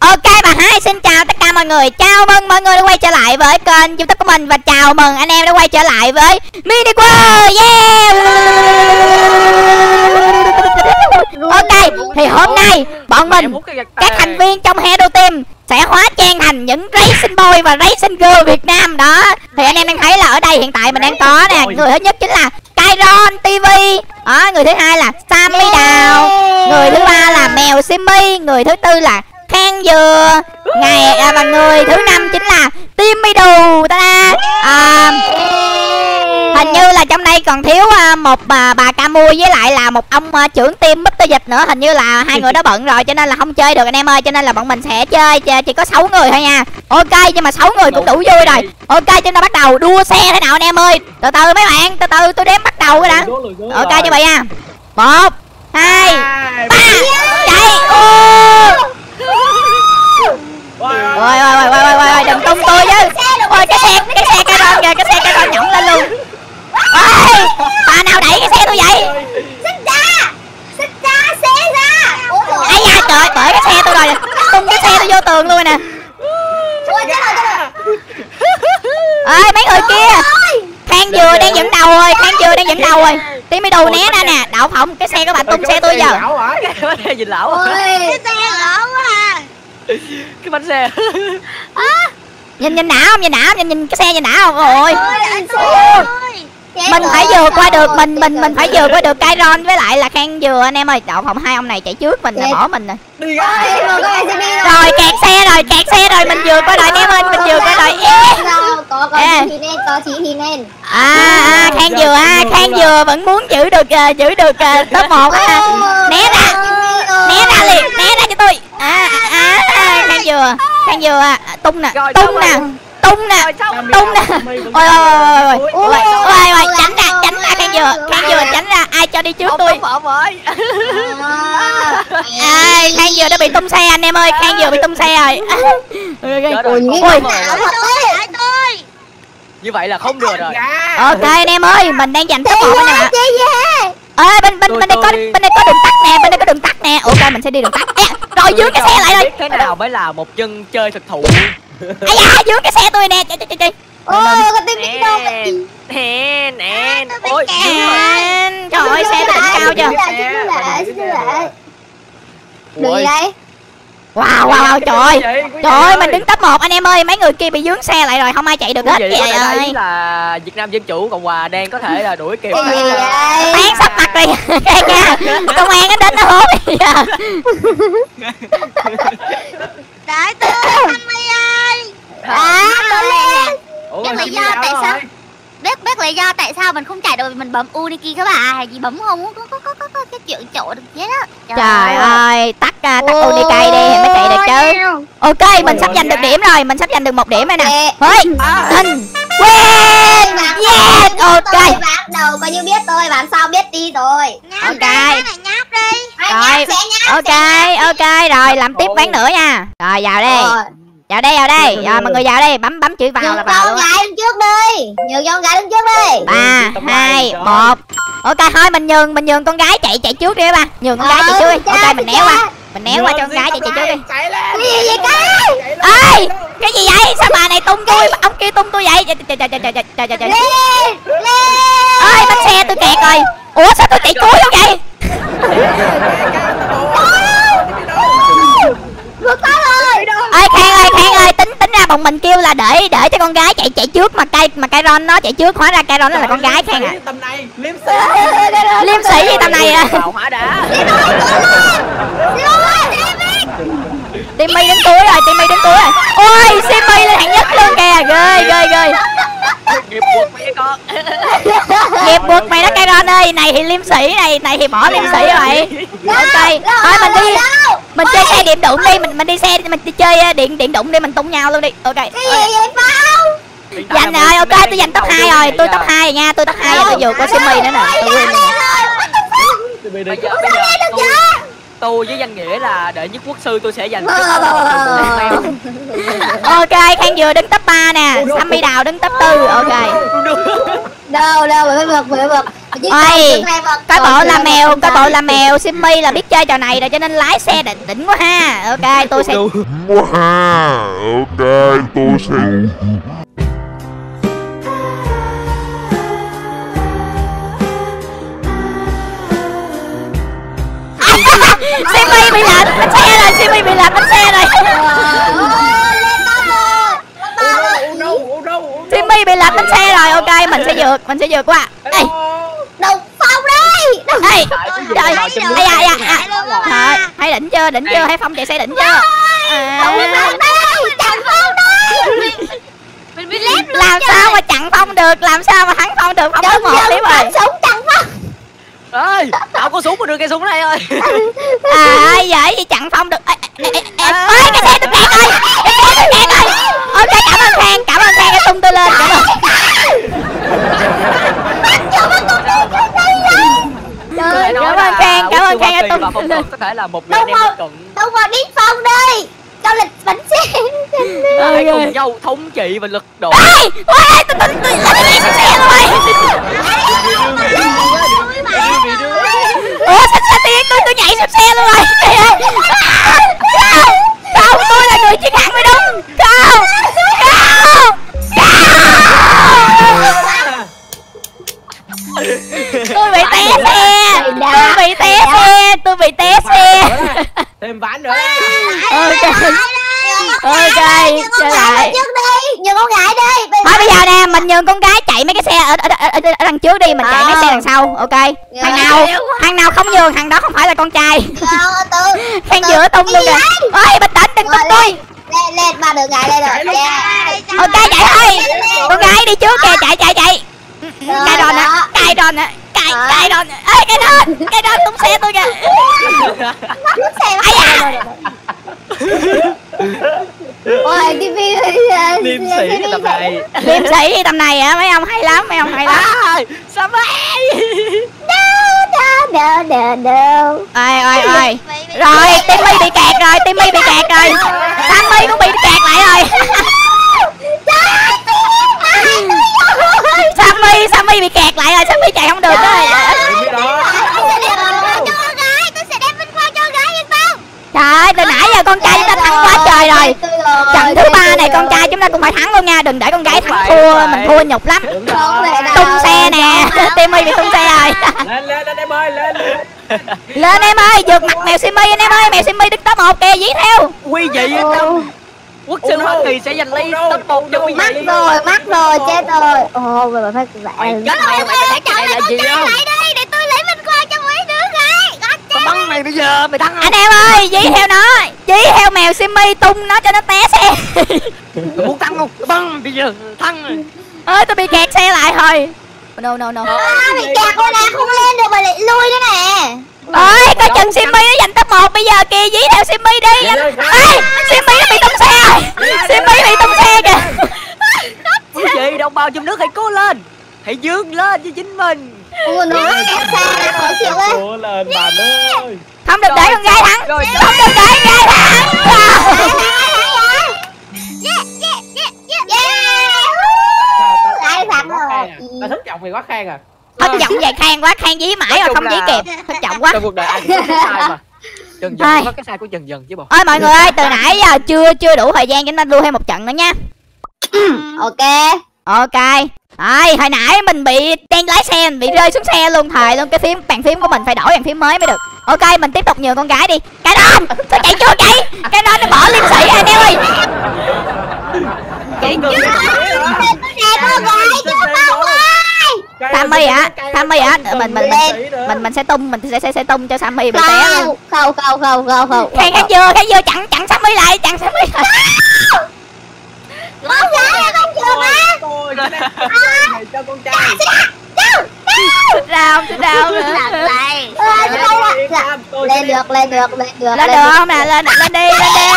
Ok bà Hai xin chào tất cả mọi người. Chào mừng mọi người đã quay trở lại với kênh YouTube của mình. Và chào mừng anh em đã quay trở lại với Mini World. Yeah. Ok, thì hôm nay bọn mình, các thành viên trong Hero Team sẽ hóa trang thành những Racing Boy và Racing Girl Việt Nam đó. Thì anh em đang thấy là ở đây hiện tại mình đang có nè, người thứ nhất chính là Kairon TV đó, người thứ hai là Sammy Đào, người thứ ba là Mèo Simmy, người thứ tư là Khang Dừa, và người thứ năm chính là Timmy Đù. Hình như là trong đây còn thiếu một bà Camu với lại là một ông trưởng team Mr. Dịch nữa. Hình như là hai người đó bận rồi cho nên là không chơi được anh em ơi. Cho nên là bọn mình sẽ chơi chỉ có 6 người thôi nha. Ok, nhưng mà 6 người cũng đủ vui rồi. Ok, chúng ta bắt đầu đua xe thế nào anh em ơi. Từ từ mấy bạn, từ từ tôi đếm bắt đầu cái đã. Ok cho bạn nha. 1 2 3 chạy. Ôi đừng tung tôi chứ. Ôi cái xe Kairon kìa, cái xe Kairon nhỏng lên luôn. Ôi bà nào đẩy cái xe tôi vậy? Xích ra xe ra. Ây da trời, bởi cái xe tôi rồi, tung cái xe tôi vô tường luôn nè. Ơi mấy người kia, Khang Dừa đang dẫn đầu rồi, Timmy Đù né ra nè. Đậu phộng, cái xe của bạn tung xe tôi giờ. Cái gì lẩu hả? Cái xe lẩu à. Cái bánh xe. Nhìn não không, nhìn cái xe nhìn não không? Ôi mình phải vượt qua được, mình phải vượt qua được Kairon với lại là Khang Dừa anh em ơi. Đậu phộng hai ông này chạy trước mình là bỏ mình rồi. Rồi kẹt xe rồi mình vượt qua rồi anh em ơi, mình vượt qua rồi. Có chỉ thì nên. Khang Dừa vẫn muốn giữ được top 1 á. Né ra liền, né ra cho tôi. Khang Dừa tung nè. Ôi tránh ra Khang Dừa tránh ra, ai cho đi trước tôi. Khang Dừa đã bị tung xe anh em ơi, Khang Dừa bị tung xe rồi. Như vậy là không được rồi. Ok anh em ơi, mình đang giành top 1 anh em ạ. Bên đây có đường tắt nè, ok mình sẽ đi đường tắt. Rồi dướng cái xe lại rồi. Thế nào mới là một chân chơi thực thụ? Ây da, dướng cái xe tôi nè. Ôi con tim đi đâu vậy? Nè. Ôi trời ơi, xe tôi đỉnh cao chưa? Đường gì đây? Wow trời ơi mình đứng top 1 anh em ơi. Mấy người kia bị dướng xe lại rồi, không ai chạy được hết. Vậy đây là Việt Nam Dân Chủ Cộng Hòa đang có thể là đuổi kịp. Tán sắp mặt rồi nha. Công an nó đến nó hốt bây giờ. Đại tư Sammy ơi. Biết lý do tại sao? Biết lý do tại sao mình không chạy được, mình bấm Uniki các bạn. Hay gì bấm không có cái chuyện chỗ được chết á. Trời ơi, tắt Uniki đi thì mới chạy được chứ. Ok, mình sắp giành được điểm rồi, mình sắp giành được 1 điểm rồi nè. Thôi, win. Yes, ok. Bắt đầu coi như biết tôi, bạn sau biết đi rồi. Ok. Nháp đi. Rồi, ok, rồi làm tiếp ván nữa nha. Rồi vào đây. Vào đây. Rồi mọi người vào đây, bấm chữ vào là vào luôn. Nhường cho con gái đứng trước đi. 3 2 1. Ok thôi mình nhường con gái chạy trước đi ba. Nhường con gái chạy trước đi. Ok mình né qua cho con gái chạy trước đi. Cái gì vậy? Ê, cái gì vậy? Sao bà này tung tôi, ông kia tung tôi vậy? Trời. Ơi bánh xe tôi kẹt rồi. Ủa sao tôi chạy cuối không vậy? Vượt qua rồi. Ơi Khang ơi, tính ra bọn mình kêu là để cho con gái chạy trước mà Kairon nó chạy trước, hóa ra Kairon nó là con gái Khang à. Tầm này Liêm sĩ gì tầm này à? Hỏa đã. Timmy đến cuối rồi. Ôi Simmy lên hạng nhất luôn kìa, ghê. Nghiệp buộc mày con. Nghiệp buộc mày đó Kairon ơi, này thì liêm sĩ này thì bỏ liêm sĩ rồi. Ok, thôi mình chơi xe điện đụng đi, mình đi chơi điện đụng đi, mình tung nhau luôn đi. Ok. Cái gì vậy Phao? Giành rồi, ok tôi giành top 2 rồi, tôi top 2 rồi nha, tôi top 2 rồi, tôi vượt qua Simmy nữa nè. Tôi với danh nghĩa là đệ nhất quốc sư tôi sẽ giành Ok, Khang vừa đứng top 3 nè, Sammy Đào đứng top 4. Ok. Đâu bị bực. Ôi, coi bộ là mèo Simmy là biết chơi trò này rồi cho nên lái xe đỉnh quá ha. Ok, tôi sẽ Simmy bị lật bánh xe rồi, Simmy bị lật bánh xe rồi. Simmy bị lật bánh xe rồi. Ok, mình sẽ vượt qua. Đây. Đụng Phong đi. Ê, trời, hãy đỉnh chưa, hãy Phong chạy xe đỉnh chưa. Làm sao mà chặn Phong được, làm sao mà thắng Phong được. Phong có 1 điểm rồi. Súng chặn Phong. ơi, tao có súng mà đưa cây súng này ơi. Dễ gì chặn Phong được. Ôi, cái xe tôi kẹt rồi. Ok, cảm ơn Khang đã tung tôi lên. Cảm ơn. Cảm ơn Khang đã tung tôi lên. Có thể là một người anh em cận. Đâu mà đi Phong đi. Cho lịch bánh xe. Hãy cùng nhau thống trị và lực độ. Ê, tôi nhảy xuống xe rồi. Ủa sao tiên tôi nhảy xuống xe luôn rồi. Không, tôi là người chiến thắng mới đúng. Không. Tôi bị té xe. Thêm ván nữa. Ok, trở lại. Nhường con gái đi. Thôi bây giờ nè, mình nhường con gái chạy mấy cái xe ở đằng trước đi, mình chạy mấy xe đằng sau. Ok. Thằng nào không nhường, thằng đó không phải là con trai. Khang giữa tung luôn kìa. Ôi, bình tĩnh, đừng tung tôi. Lên ba đường gái lên rồi. Ok, chạy thôi. Con gái đi trước kìa, chạy. Cài đòn nè. Ê, cái đòn tung xe tôi kìa. Ôi, cái liêm sĩ tầm này. Liêm sĩ tầm này hả? Mấy ông hay lắm. Sao vậy? No. Ôi. Rồi, Timmy bị kẹt rồi. Sammy cũng bị kẹt lại rồi. Sammy bị kẹt lại rồi, Sammy chạy không được rồi. Trời ơi, từ nãy giờ con trai chúng ta thắng quá trời rồi. Trận thứ 3 này con trai chúng ta cũng phải thắng luôn nha, đừng để con gái thắng thua, mình thua nhục lắm. Tung xe nè, Timmy bị tung xe rồi. Lên em ơi, Lên em ơi, vượt mặt mèo Simmy anh em ơi, mèo Simmy đứng top 1 kìa, dí theo. Quý vị yên tâm, quốc sinh Hoa Kỳ sẽ giành lấy top 1 cho quý vị. Mắc rồi, chết rồi. Ồ, rồi phải mày chết mày thấy cái này là gì không? lại đây để tôi lấy mình qua cho mấy đứa gái. Tao bắn mày bây giờ, mày thắng không? Anh em ơi, dí theo nó, dí theo mèo Simmy tung nó cho nó té xe. Mày muốn thắng không? Bắn bây giờ, thắng rồi. Ơi, tôi bị kẹt xe lại thôi. No. Bị kẹt rồi nè, không lên được mà lại lui nữa nè. Ôi, coi chừng Simmy nó giành top 1 bây giờ kìa, dí theo Simmy đi. Ê, Simmy nó bị tung xe rồi. Simmy bị tung xe kìa. Quý vị đồng bào trong nước hãy cố lên, hãy vươn lên cho chính mình. Ủa nó kẹt xe là khó chịu ấy. Cố lên bạn ơi. Không được để con gái thắng. Không được để con gái thắng. Ai thắng rồi. Tao thất vọng mày quá Khang à. Thất vọng vậy Khang quá, Khang dí mãi rồi không dí kịp. Thất vọng quá. Trong cuộc đời ai cũng có cái sai mà. Dần dần có cái sai của dần chứ bộ. Ôi mọi người ơi, từ nãy giờ chưa đủ thời gian cho nên lưu thêm một trận nữa nha. Ok. Rồi, hồi nãy mình bị đang lái xe, mình bị rơi xuống xe luôn, thời luôn, cái bàn phím của mình phải đổi bàn phím mới mới được. Ok, mình tiếp tục nhường con gái đi. Cái đòn, sao chạy chưa vậy? Cái đòn nó bỏ liêm sĩ anh em ơi. Chạy chưa? Nè con gái chưa Phong ơi. Sammy hả? Mình sẽ tung, mình sẽ tung cho Sammy bị té luôn. Không. Khang chưa chặn Sammy lại, Sammy lại. Con gái là con chưa má. Cho con trai. Xích rau nữa. Lên được. Lên được không nè, lên đi.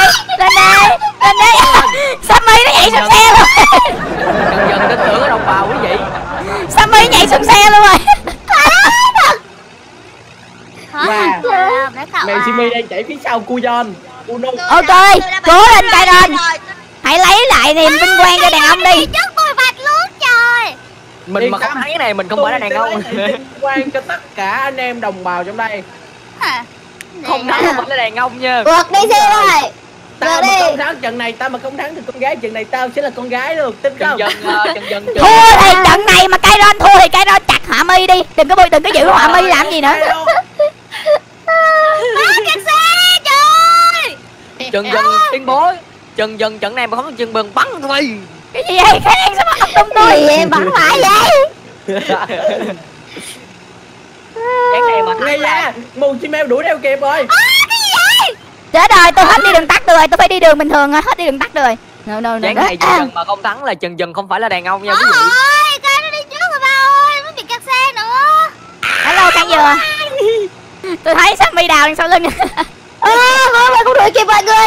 Sammy nó nhảy xuống xe luôn. Dần tin tưởng ở đồng bào quý vị. Sammy nhảy xuống xe luôn rồi. Mày Simmy đây chạy phía sau Cuyon. Ok, cố lên Kairon. Hãy lấy lại niềm vinh quang cho đàn ông đi. Trước tôi bạch luôn trời. Mình mà không thấy này mình không phải là đàn ông. Quan cho tất cả anh em đồng bào trong đây. Không thắng không phải là đàn ông nha. Vượt đi xe rồi. Tao mà không thắng trận này, tao mà không thắng thì con gái trận này tao sẽ là con gái luôn, tin không? Chân Thua thì trận này mà Kairon thua thì Kairon chặt Họa Mi đi. Đừng có giữ Họa Mi làm gì nữa. Kẹt xe trời. Chân tuyên bố Chân trận này mà không Chân bừng bắn thôi. Cái gì vậy? Khen sao mà không tung tôi? Gì vậy? Bắn phải vậy? Trận này mà Ngay ra, mù chim eo đuổi theo kịp rồi. Chết rồi, tôi hết đi đường tắt rồi, tôi phải đi đường bình thường rồi, hết đi đường tắt rồi. No. Trận này Chân mà không thắng là Chân không phải là đàn ông nha quý vị. Ôi, cái nó đi trước rồi ba ơi, nó bị kẹt xe nữa. Hello Khang Dừa. Tôi thấy Sammy đào đằng sau lưng. Mày cũng đuổi kịp mọi người.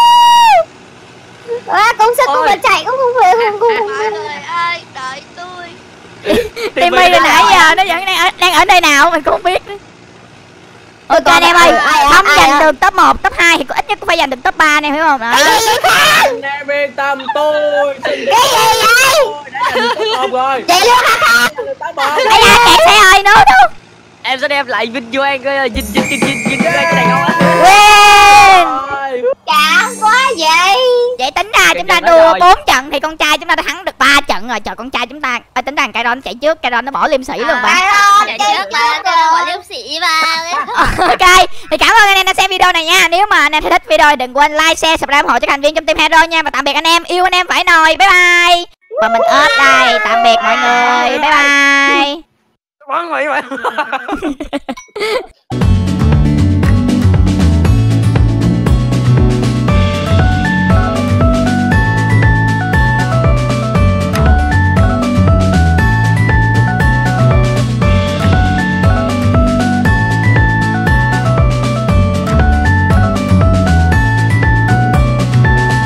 Công sức của mình chạy cũng không về Mọi người ơi, đợi tôi. Timmy từ nãy giờ nó vẫn đang ở nơi nào mình cũng không biết. Ok anh em ơi, không giành được top 1, top 2 thì ít nhất cũng phải giành được top 3 anh em hiểu không? Anh em yên tâm, tôi xin cái gì vậy? đã giành được top 1 rồi. Chạy luôn hả? Ây da, kẹt xe rồi, no. Em sẽ đem lại vinh quang vinh quang cho đàn ông. Win. Chán quá vậy. Vậy tính ra chúng ta đua 4 trận thì con trai chúng ta đã thắng được 3 trận rồi. Trời, con trai chúng ta tính rằng Kairon chạy trước, Kairon nó bỏ liêm sĩ luôn bạn. Chạy trước là quả liêm sĩ mà. Ok, thì cảm ơn anh em đã xem video này nha. Nếu mà anh em thích video đừng quên like, share, subscribe ủng hộ cho thành viên trong team Hero nha. Và tạm biệt anh em, yêu anh em phải nồi. Bye bye. Và mình ớt đây, tạm biệt mọi người. Bye bye. Bắn mày.